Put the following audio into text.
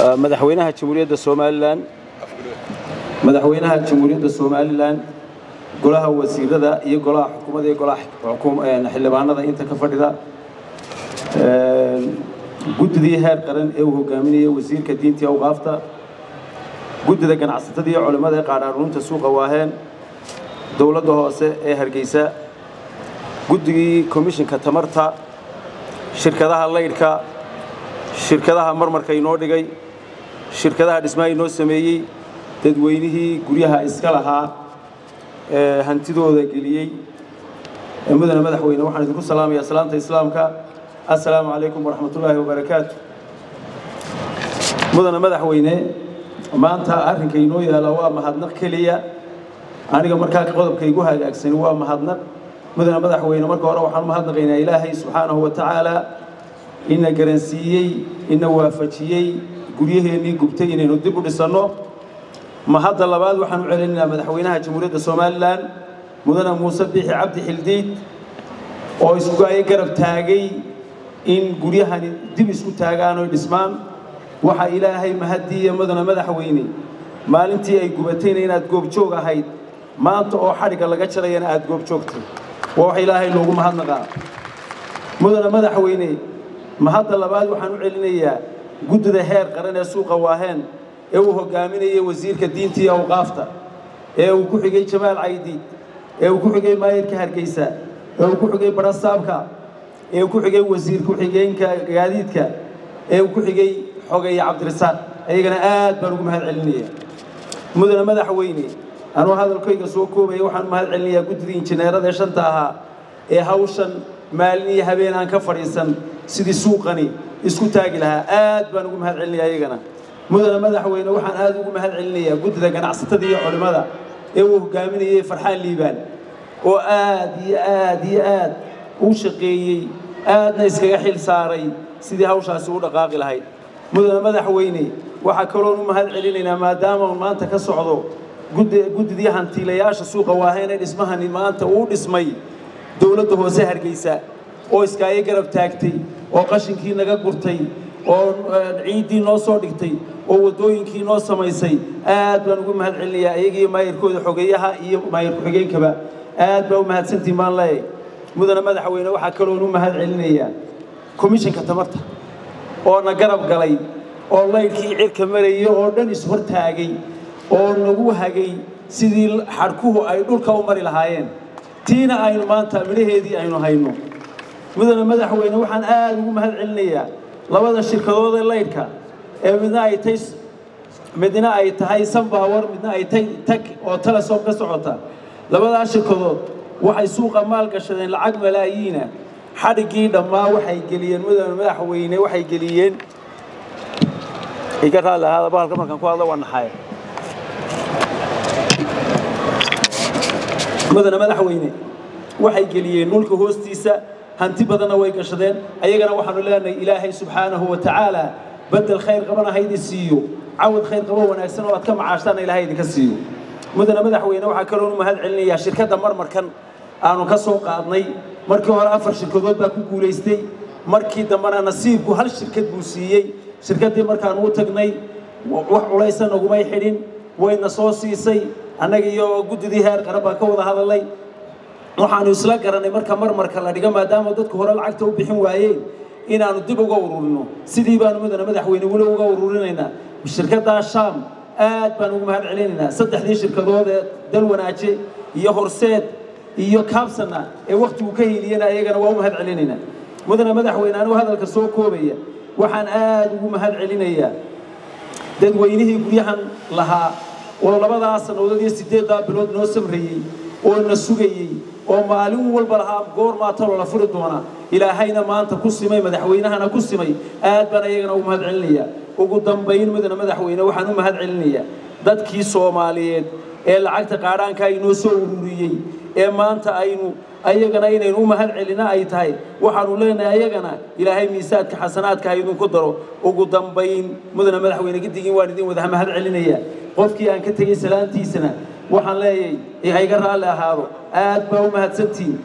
مدحوينها جمهورية الصوماليلان مدحوينها جمهورية الصوماليلان قلها وزير ذا يقولها حكومة يقولها حكومة حلبانة ذا أنت كفر ذا قلت ذي هار قرن هو كامنية وزير كدينتي أو غافته قلت ذا كان عصتدي علماء ذا قرارون تسوق واهن دولته هرجيسة قلت ذي كوميشن كتمرتها شركتها الليلكا شركتها مرمر كينور دقي شركتها دسماي نو سميي تدوينه قريها إسكالها هنتدو ذا قليي مدن مدحوينه وحنا نقول سلام يا سلامة إسلامك السلام عليكم ورحمة الله وبركاته مدن مدحوينه ما أنت أرنك ينوي على وام هذنك كلية أنا كمر كاك قدب كيجوها أكسن وام هذنك مدن مدحوينه مركو روح ما هذنك إن إلهي سبحانه وتعالى إن جرنسيي إن وافجيي قريه إني قبتي إن ندبوا لسنو ما هذا اللباد وحنو علينا مدحوينها جمهورية الصوماليلان مدن موسى بيح عبد حلديد أو إسقاي قرب تاجي إن قريها دب إسقو تاجانو الإسمان وح إلهي مهدي مدن مدحويني ما أنتي أي قبتين إن تجوب شوكا هيد ما أنت أو حركة لقتشر إن تجوب شوكتي وح إلهي لوجو مهدنا مدن مدحويني ما هذا اللباد وحنو علينا قد ذا هير قرن سوق واهن هو قامني وزير كدينتي أو قافته وكحجي جمال عيدي وكحجي ماير كهرجيسة وكحجي برصابك وكحجي وزير كحجين كجديدك وكحجي حجي عبد الرزاق أيقنا برقم هالعلنية مدن مدحويني أنا هذا الكيك سوكو بيوحن مهالعلنية قد ذي إنجنير ذا شنتها هاوشن مالني هبين عن كفريسن سيدي سوقني اسكو تاجلها برقم هالعلنية أيقنا مدن مدحوينه وحن برقم هالعلنية قد ذا كان عصتدي علماء قامني فرحان ليبان وآد وشقيي ناس حيل ساري سيدي هاوشا سوق دقاق لهاي مدن مدحويني waxa kaloon u mahad celinayna maadaama maanta ka socdo guddiga hantiilayaasha suuqa waaheen dhismahan maanta uu dhismay dawladda hoose Hargeysa oo iskaaga garab taagtay oo qashinkii naga gurtay oo ciidii noo soo dhigtay oo wadooyinkii noo samaysay aad baan ugu mahad celinayaa ayagii maayirkooda xogeeyaha iyo maayir ku-xigeenkaba aad baa u mahadsantiin baan leeyahay mudana madaxweyne waxa kaloon u mahad celinayaa komishanka tamarta oo na garab galay oo laydkii cirka marayay oo dhan is hortaagay oo nagu hagay sidii xarkuhu ay dhulka u mari lahaayeen tiina aynu maanta milaheedii aynu hayno mudana madaxweyne waxaan aad ugu mahad celinayaa labada shirkadood ee laydka ee midna ay tahay Sunpower midna ay tahay tag oo Telesom ka socota labada shirkadood waxay suuqa maal gashadeen lacag malaayiina xadhigii dhamaa waxay geliyeen mudana madaxweyne waxay geliyeen إيجار هذا بالك مركان كوالا ونحيا ماذا مدحوينه waxay geliyeen nulka hoostiisa hanti badan way gashadeen ayagana waxaanu leenahay Ilaahay subhanahu wa ta'ala badal khayr qabana haydi siiyo awad khayr qabo wanaagsan oo aad ka macaashtaan Ilaahay idinka siiyo mudana madaxweyne waxa kale oo mahad celinayaa shirkadda marmarkan aanu ka soo qaadnay markii hore 4 shirkadood baa ku guuleystay markii dambana nasiibku hal shirkad buu siiyay shirkadii markaan u tagnay wax culaysan ugu may xidhin wayna soo siisay anaga iyo guddigii heer qarab ka wada hadalay waxaanu isla garanay marka la dhiga maadaama dadku hore lacagta u bixin waayeen inaanu dib uga ururino sidii baanu mudana madaxweyne wali uga ururinaynaa shirkadda Shaam aad baan ugu mahad celinaynaa saddexdii shirkadood ee dal wanaaje iyo horseed iyo kaabsana ee waqtigu ka heliyeen ayagana waa u mahad celinaynaa mudana madaxweyne anigu hadalka soo koobaya waxaan aad ugu mahad celinayaa dadweynihii guryahan lahaa oo labadaas sanadood iyo 8 bilood noo samreeyay oo na sugayay oo maalin walba lahaa goor ma talo la furi doona ilaahayna maanta ku simay madaxweynahana ku simay aad baan ayagana ugu mahad celinayaa ugu dambeyn mudana madaxweyne waxaan u mahad celinayaa dadkii Soomaaliyeed ee lacagta qaaraanka ay noo soo ururiyay ee maanta ayagana inaynu u mahad celina ay tahay waxaanu leenahay ayagana Ilaahay miisaadka xasanaadka ay idinku daro ugu dambeyn mudana madaxweyne gidigin waan idin wada mahad celinaya qofkii aan ka tagay salaantiisana waxaan leeyahay iga raali ahaado aad baa u mahadsantiin